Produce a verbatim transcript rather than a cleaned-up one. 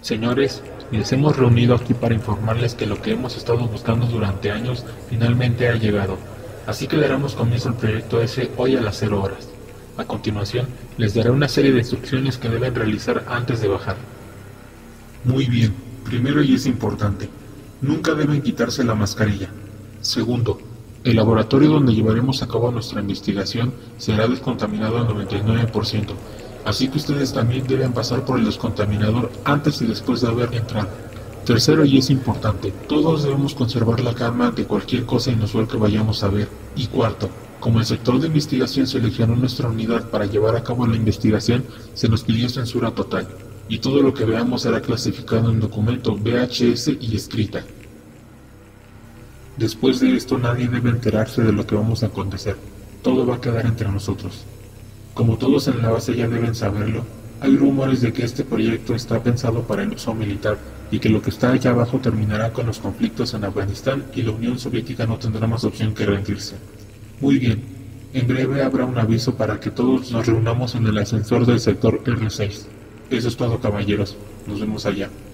Señores, les hemos reunido aquí para informarles que lo que hemos estado buscando durante años finalmente ha llegado. Así que daremos comienzo al proyecto ese hoy a las cero horas. A continuación, les daré una serie de instrucciones que deben realizar antes de bajar. Muy bien, primero y es importante, nunca deben quitarse la mascarilla. Segundo, el laboratorio donde llevaremos a cabo nuestra investigación será descontaminado al noventa y nueve por ciento. Así que ustedes también deben pasar por el descontaminador antes y después de haber entrado. Tercero, y es importante, todos debemos conservar la calma ante cualquier cosa inusual que vayamos a ver. Y cuarto, como el sector de investigación seleccionó nuestra unidad para llevar a cabo la investigación, se nos pidió censura total, y todo lo que veamos será clasificado en documento V H S y escrita. Después de esto nadie debe enterarse de lo que vamos a acontecer, todo va a quedar entre nosotros. Como todos en la base ya deben saberlo, hay rumores de que este proyecto está pensado para el uso militar y que lo que está allá abajo terminará con los conflictos en Afganistán y la Unión Soviética no tendrá más opción que rendirse. Muy bien, en breve habrá un aviso para que todos nos reunamos en el ascensor del sector R seis. Eso es todo, caballeros, nos vemos allá.